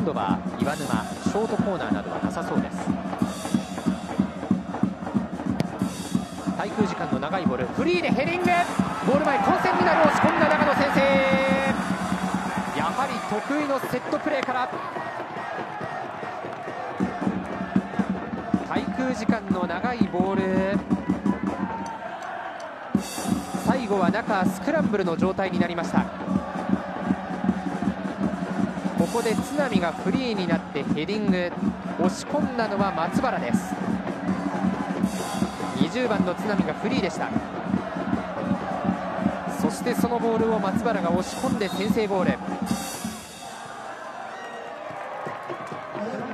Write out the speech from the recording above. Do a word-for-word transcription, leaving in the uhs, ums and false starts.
度は岩沼ショートコーナーなどはなさそうです。滞空時間の長いボール、フリーでヘディング、ゴール前混戦になる、押し込んだ長野先生。やはり得意のセットプレーから滞空時間の長いボール、最後は中スクランブルの状態になりました。ここで津波がフリーになってヘディング、押し込んだのは松原です。にじゅうばんの津波がフリーでした。そしてそのボールを松原が押し込んで先制ゴール。